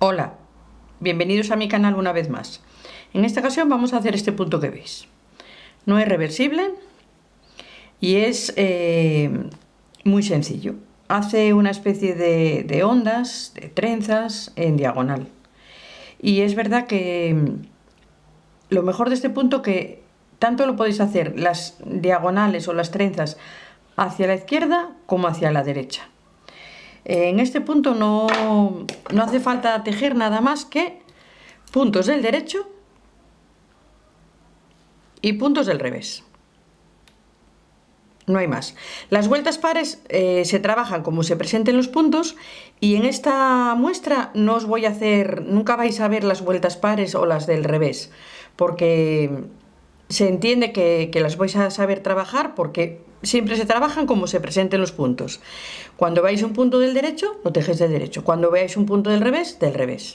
Hola, bienvenidos a mi canal una vez más. En esta ocasión vamos a hacer este punto que veis. No es reversible y es muy sencillo. Hace una especie de ondas, de trenzas en diagonal. Y es verdad que lo mejor de este punto que tanto lo podéis hacer las diagonales o las trenzas hacia la izquierda como hacia la derecha. En este punto no hace falta tejer nada más que puntos del derecho y puntos del revés. No hay más. Las vueltas pares se trabajan como se presenten los puntos, y en esta muestra no os voy a hacer, nunca vais a ver las vueltas pares o las del revés, porque se entiende que las vais a saber trabajar, porque siempre se trabajan como se presenten los puntos. Cuando veáis un punto del derecho, lo tejéis del derecho. Cuando veáis un punto del revés, del revés.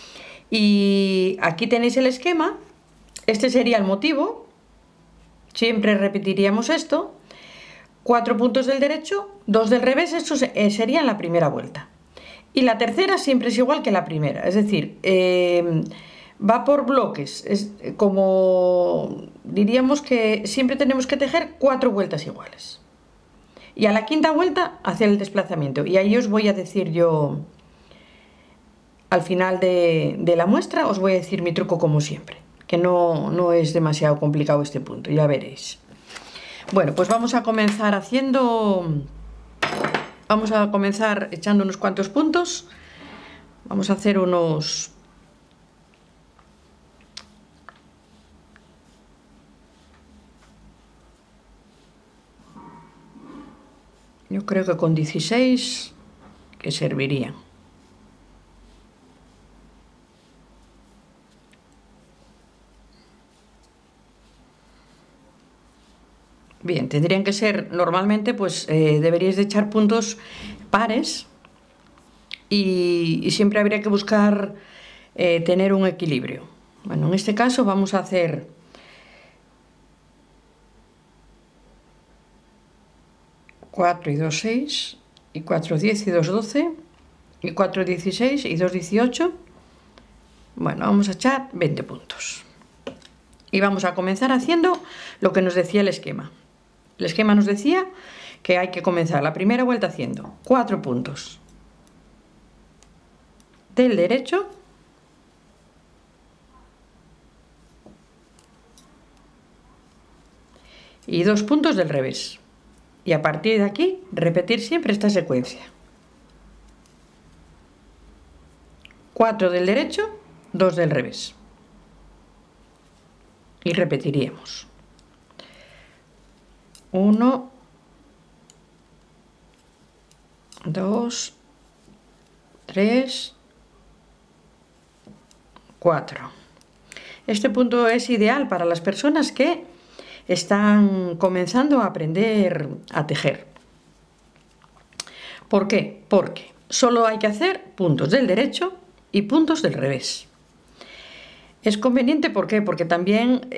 Y aquí tenéis el esquema. Este sería el motivo. Siempre repetiríamos esto. 4 puntos del derecho, 2 del revés. Esto sería en la primera vuelta. Y la tercera siempre es igual que la primera. Es decir, va por bloques. Es como diríamos que siempre tenemos que tejer 4 vueltas iguales. Y a la quinta vuelta hacer el desplazamiento. Y ahí os voy a decir yo, al final de la muestra, os voy a decir mi truco como siempre. Que no es demasiado complicado este punto, ya veréis. Bueno, pues vamos a comenzar echando unos cuantos puntos. Vamos a hacer unos... Yo creo que con 16 que servirían. Bien, tendrían que ser, normalmente pues deberíais de echar puntos pares y siempre habría que buscar tener un equilibrio. Bueno, en este caso vamos a hacer 4 y 2, 6, y 4, 10 y 2, 12, y 4, 16 y 2, 18. Bueno, vamos a echar 20 puntos. Y vamos a comenzar haciendo lo que nos decía el esquema. El esquema nos decía que hay que comenzar la primera vuelta haciendo 4 puntos del derecho y 2 puntos del revés. Y a partir de aquí, repetir siempre esta secuencia. 4 del derecho, 2 del revés. Y repetiríamos. 1, 2, 3, 4. Este punto es ideal para las personas que están comenzando a aprender a tejer. ¿Por qué? Porque solo hay que hacer puntos del derecho y puntos del revés. Es conveniente, ¿por qué? Porque también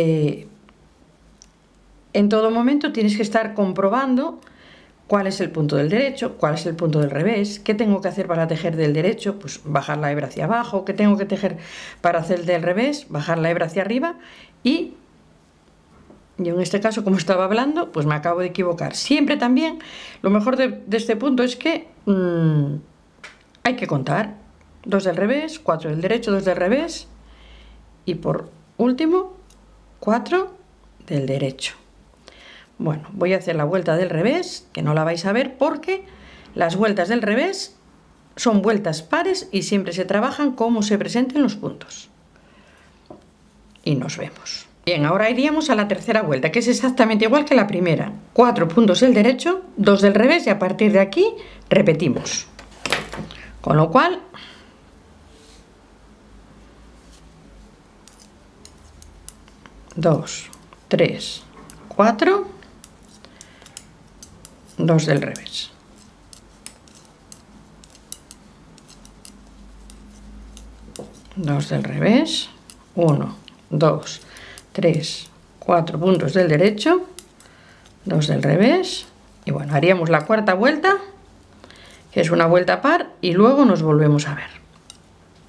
en todo momento tienes que estar comprobando cuál es el punto del derecho, cuál es el punto del revés, qué tengo que hacer para tejer del derecho, pues bajar la hebra hacia abajo, qué tengo que tejer para hacer del revés, bajar la hebra hacia arriba. Y yo en este caso, como estaba hablando, pues me acabo de equivocar. Siempre también, lo mejor de este punto es que hay que contar. 2 del revés, 4 del derecho, 2 del revés. Y por último, 4 del derecho. Bueno, voy a hacer la vuelta del revés, que no la vais a ver porque las vueltas del revés son vueltas pares y siempre se trabajan como se presenten los puntos. Y nos vemos. Bien, ahora iríamos a la tercera vuelta, que es exactamente igual que la primera. 4 puntos del derecho, 2 del revés, y a partir de aquí repetimos. Con lo cual, dos, 3, 4, 2 del revés. Dos del revés, 1, 2, 3, 4 puntos del derecho, 2 del revés, y bueno, haríamos la cuarta vuelta, que es una vuelta par, y luego nos volvemos a ver.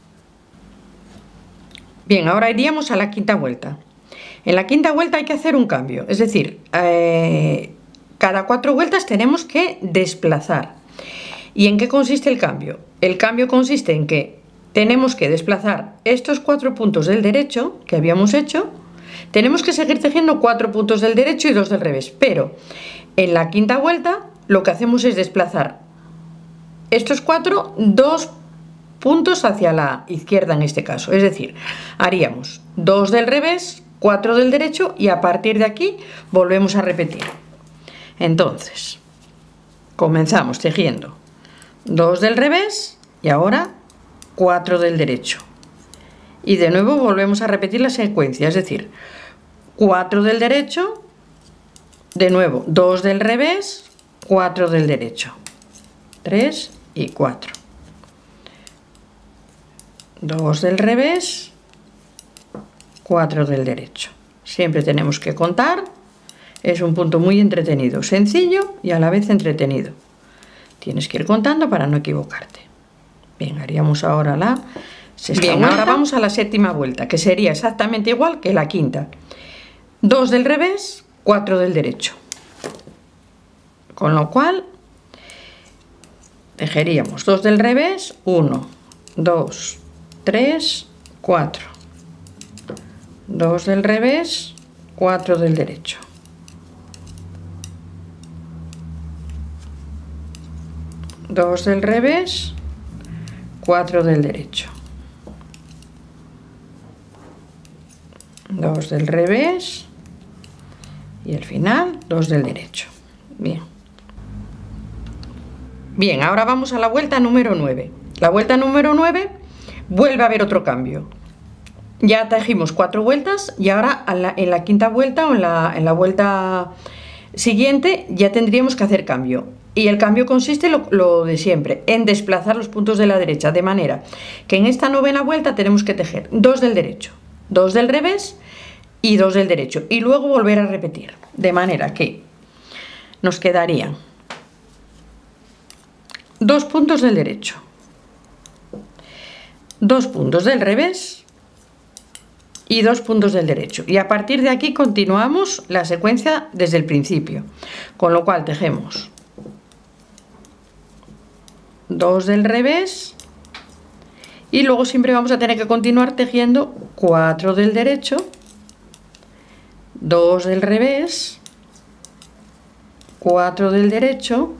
Bien, ahora iríamos a la quinta vuelta. En la quinta vuelta hay que hacer un cambio, es decir, cada 4 vueltas tenemos que desplazar. ¿Y en qué consiste el cambio? El cambio consiste en que tenemos que desplazar estos 4 puntos del derecho que habíamos hecho. Tenemos que seguir tejiendo 4 puntos del derecho y 2 del revés, pero en la quinta vuelta lo que hacemos es desplazar estos 4, 2 puntos hacia la izquierda en este caso, es decir, haríamos 2 del revés, 4 del derecho y a partir de aquí volvemos a repetir. Entonces, comenzamos tejiendo 2 del revés y ahora 4 del derecho. Y de nuevo volvemos a repetir la secuencia, es decir, 4 del derecho, de nuevo 2 del revés, 4 del derecho, 3 y 4. 2 del revés, 4 del derecho. Siempre tenemos que contar. Es un punto muy entretenido, sencillo y a la vez entretenido. Tienes que ir contando para no equivocarte. Bien, haríamos ahora la sexta vuelta. Ahora vamos a la séptima vuelta, que sería exactamente igual que la quinta. 2 del revés, 4 del derecho. Con lo cual, tejeríamos 2 del revés, 1, 2, 3, 4. 2 del revés, 4 del derecho. Dos del revés, 4 del derecho. 2 del revés y al final 2 del derecho. Bien. Bien, ahora vamos a la vuelta número 9. La vuelta número 9 vuelve a haber otro cambio. Ya tejimos 4 vueltas y ahora en la quinta vuelta o en la vuelta siguiente ya tendríamos que hacer cambio. Y el cambio consiste lo de siempre, en desplazar los puntos de la derecha, de manera que en esta novena vuelta tenemos que tejer 2 del derecho, 2 del revés y 2 del derecho. Y luego volver a repetir, de manera que nos quedarían 2 puntos del derecho, 2 puntos del revés y 2 puntos del derecho. Y a partir de aquí continuamos la secuencia desde el principio, con lo cual tejemos 2 del revés y luego siempre vamos a tener que continuar tejiendo 4 del derecho, 2 del revés, 4 del derecho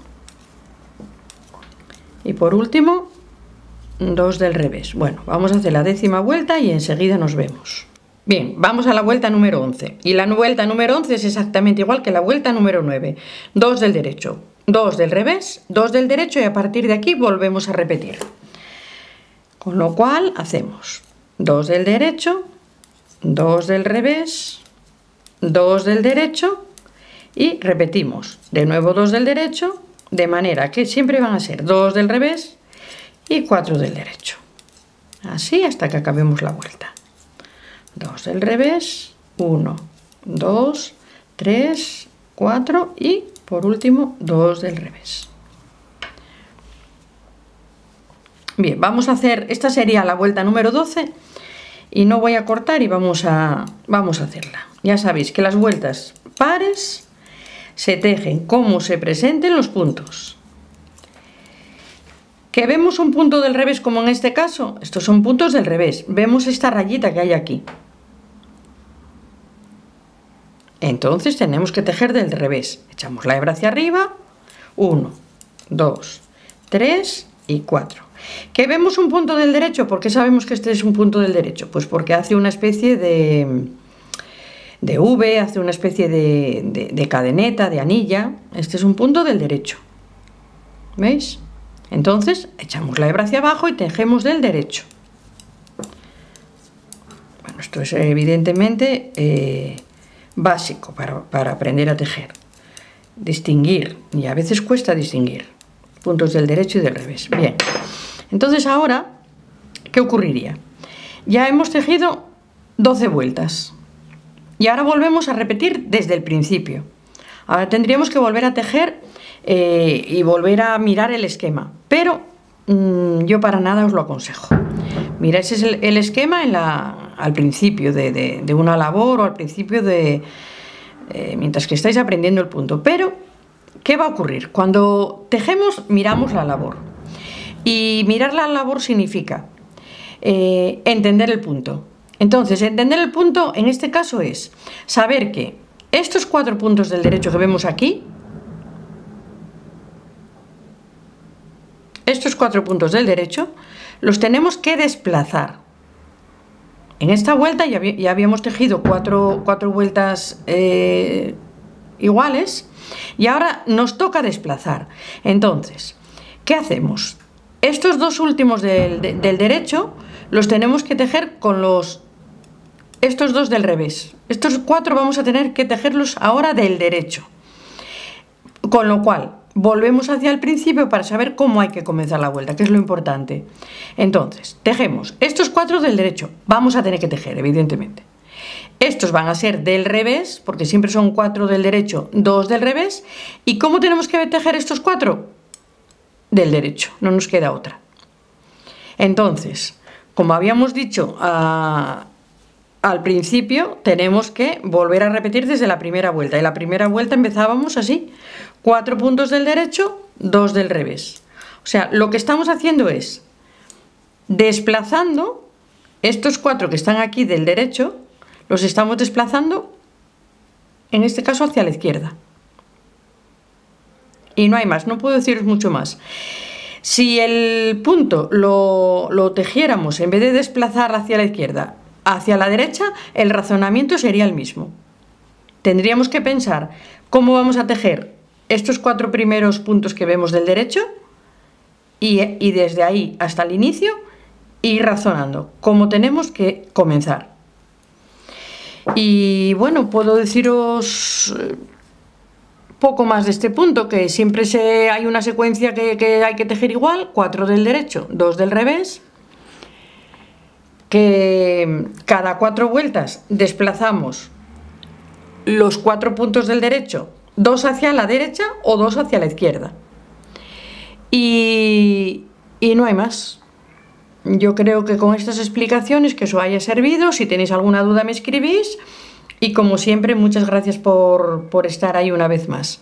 y por último 2 del revés. Bueno, vamos a hacer la 10ª vuelta y enseguida nos vemos. Bien, vamos a la vuelta número 11 y la vuelta número 11 es exactamente igual que la vuelta número 9. 2 del derecho, 2 del revés, 2 del derecho y a partir de aquí volvemos a repetir. Con lo cual hacemos 2 del derecho, 2 del revés, 2 del derecho y repetimos de nuevo 2 del derecho, de manera que siempre van a ser 2 del revés y 4 del derecho. Así hasta que acabemos la vuelta. 2 del revés, 1, 2, 3, 4 y por último 2 del revés. Bien, vamos a hacer, esta sería la vuelta número 12 y no voy a cortar y vamos a hacerla. Ya sabéis que las vueltas pares se tejen como se presenten los puntos. ¿Que vemos un punto del revés como en este caso? Estos son puntos del revés. Vemos esta rayita que hay aquí. Entonces tenemos que tejer del revés. Echamos la hebra hacia arriba. 1, 2, 3 y 4. ¿Que vemos un punto del derecho? ¿Por qué sabemos que este es un punto del derecho? Pues porque hace una especie de V, hace una especie de cadeneta, de anilla. Este es un punto del derecho. ¿Veis? Entonces echamos la hebra hacia abajo y tejemos del derecho. Bueno, esto es evidentemente básico para aprender a tejer. Distinguir, y a veces cuesta distinguir puntos del derecho y del revés. Bien, entonces ahora, ¿qué ocurriría? Ya hemos tejido 12 vueltas y ahora volvemos a repetir desde el principio. Ahora tendríamos que volver a tejer y volver a mirar el esquema, pero yo para nada os lo aconsejo. Mira, ese es el esquema al principio de una labor o al principio mientras que estáis aprendiendo el punto. Pero, ¿qué va a ocurrir? Cuando tejemos, miramos la labor. Y mirar la labor significa entender el punto. Entonces, entender el punto en este caso es saber que estos 4 puntos del derecho que vemos aquí, estos 4 puntos del derecho, los tenemos que desplazar. En esta vuelta ya habíamos tejido 4 vueltas iguales y ahora nos toca desplazar. Entonces, ¿qué hacemos? Estos 2 últimos del derecho los tenemos que tejer con estos 2 del revés. Estos 4 vamos a tener que tejerlos ahora del derecho. Con lo cual, volvemos hacia el principio para saber cómo hay que comenzar la vuelta, que es lo importante. Entonces, tejemos estos 4 del derecho. Vamos a tener que tejer, evidentemente. Estos van a ser del revés, porque siempre son 4 del derecho, 2 del revés. ¿Y cómo tenemos que tejer estos 4? Del derecho, no nos queda otra. Entonces, como habíamos dicho al principio, tenemos que volver a repetir desde la primera vuelta. Y la primera vuelta empezábamos así: 4 puntos del derecho, 2 del revés. O sea, lo que estamos haciendo es desplazando estos 4 que están aquí del derecho, los estamos desplazando, en este caso, hacia la izquierda. Y no hay más, no puedo deciros mucho más. Si el punto lo tejiéramos, en vez de desplazar hacia la izquierda, hacia la derecha, el razonamiento sería el mismo. Tendríamos que pensar cómo vamos a tejer estos 4 primeros puntos que vemos del derecho y desde ahí hasta el inicio ir razonando cómo tenemos que comenzar. Y bueno, puedo deciros poco más de este punto, que siempre hay una secuencia que hay que tejer igual: 4 del derecho, 2 del revés, que cada 4 vueltas desplazamos los 4 puntos del derecho, 2 hacia la derecha o 2 hacia la izquierda. Y no hay más. Yo creo que con estas explicaciones que os haya servido. Si tenéis alguna duda me escribís. Y como siempre, muchas gracias por estar ahí una vez más.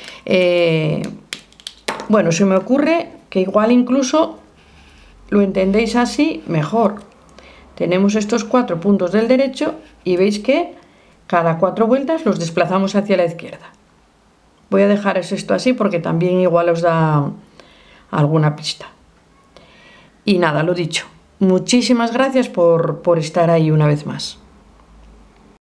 Bueno, se me ocurre que igual incluso lo entendéis así mejor. Tenemos estos 4 puntos del derecho y veis que cada 4 vueltas los desplazamos hacia la izquierda. Voy a dejaros esto así porque también igual os da alguna pista. Y nada, lo dicho. Muchísimas gracias por estar ahí una vez más.